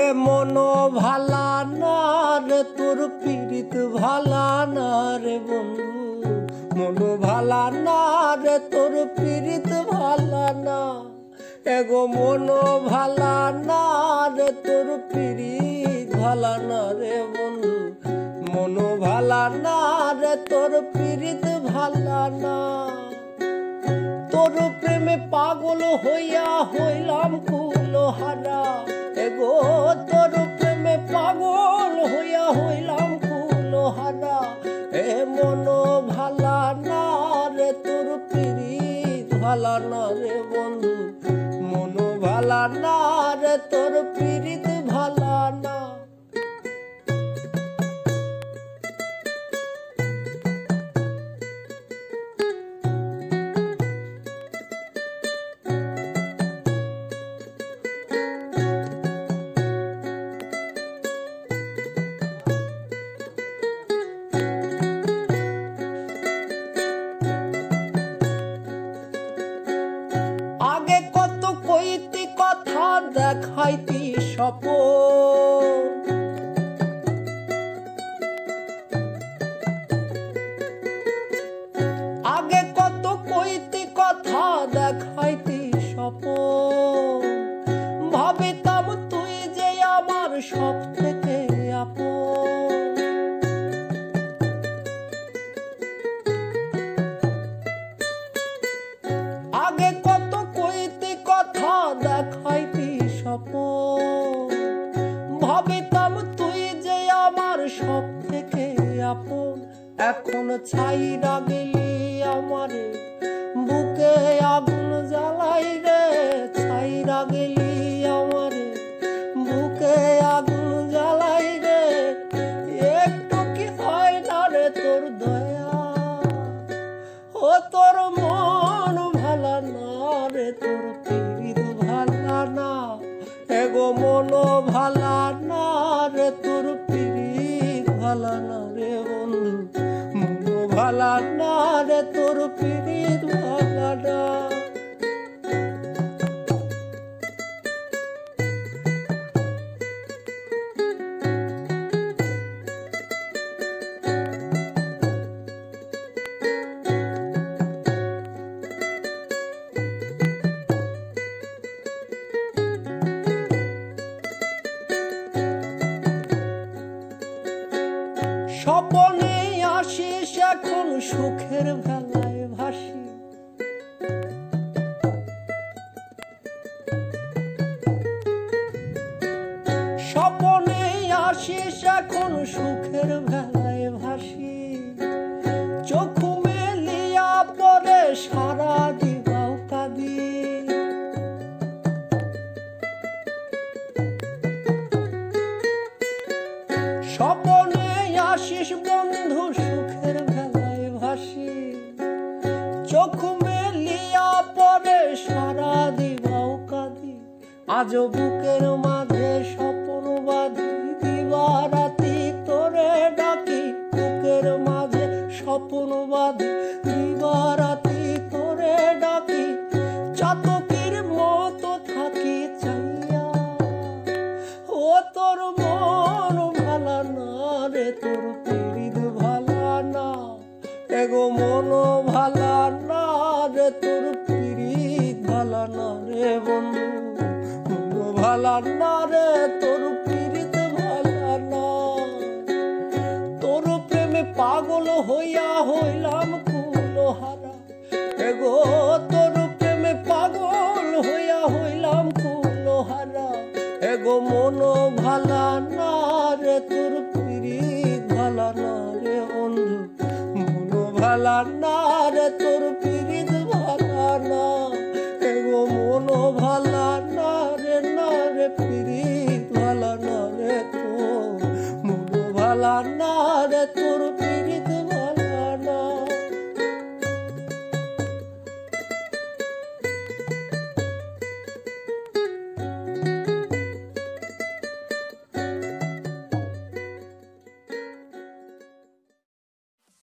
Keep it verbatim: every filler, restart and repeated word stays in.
মনো ভালা না রে তোর পীড়িত ভালা না রে বন্ধু, মনো ভালা না রে তোর পীড়িত ভালা না। এগো মনো ভালা না রে তোর পীড়িত ভালা না রে বন্ধু, মনো ভালা না রে তোর পীড়িত ভালা না। তোর প্রেমে পাগল হইয়া হইলাম কুলহারা, এগো তোর প্রেমে পাগল হইয়া হইলাম কুলহারা। এ মনো ভালা না রে তোর পীড়িত ভালা না রে বন্ধু, মনো ভালা না রে তোর পীড়িত ভালা না। আগে কত কইতি কথা দেখাইতি স্বপন, আগে কত কইতি কথা দেখাইতি স্বপন। ভাবিতাম তুই যে আমার সব থেকে আপন, আগে কত কইতি কথা দেখাইতি স্বপন। ভাবিতাম তুই যে আমার সব থেকে আপন, এখন ছাইরা গেলি আমারে বুকে আগুন জ্বালাই রে, ছাইরা গেলি আমারে বুকে আগুন জ্বালাই রে। একটু কি হয় না রে তোর দয়া, ও তোর মন ভালা না রে তোর পীড়িত ভালা না। এগো মনো ভালা না রে তোর পীড়িত ভালা না রে বন্ধু, মনো ভালা না রে তোর পীড়িত ভালা না। স্বপনে আসিস এখন সুখের ভেলায় ভাসি, স্বপনে আসিস এখন সুখের ভেলায় ভাসি। চোখ মেলিয়া পরে সারা দিবাও কাঁদি, স্বপনে আসিস বন্ধু সুখের ভেলায় ভাসি। চোখ মেলিয়া পরে সারা দিবাও কাঁদি, আজ বুকের মাঝে স্বপন বাঁধি দিবা রাতি তোরে ডাকি। বুকের মাঝে স্বপন বাঁধি দিবা রাতি তোরে ডাকি, চাতকের মতো থাকি চাইয়া। ও তোর মন ভালা না রে তোর পীড়িত ভালা না, এগো মনো ভালা না রে তোর পীড়িত ভালা না রে বন্ধু, মনো ভালা না রে তোর পীড়িত ভালা না। তোর প্রেমে পাগল হইয়া হইলাম কুলহারা, এগো